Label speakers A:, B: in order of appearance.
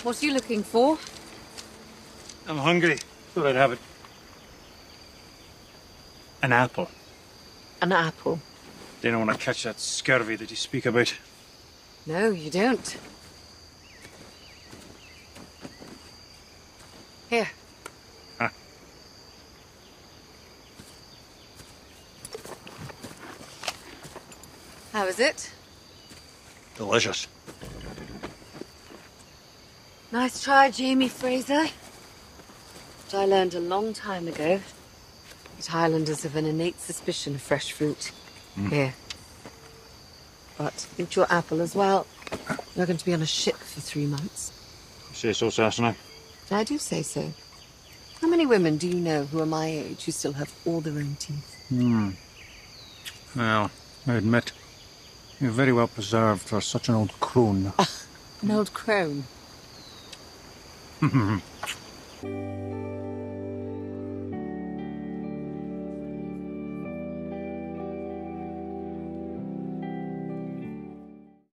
A: What are you looking for?
B: I'm hungry. Thought I'd have it. An apple.
A: An apple?
B: Didn't want to catch that scurvy that you speak about.
A: No, you don't. Here.
B: Huh.
A: How is it?
B: Delicious.
A: Nice try, Jamie Fraser. But I learned a long time ago that Highlanders have an innate suspicion of fresh fruit. Here. But eat your apple as well. You're going to be on a ship for 3 months.
B: You say so, Sassenach?
A: I do say so. How many women do you know who are my age who still have all their own teeth?
B: Well, I admit, you're very well preserved for such an old crone.
A: An old crone.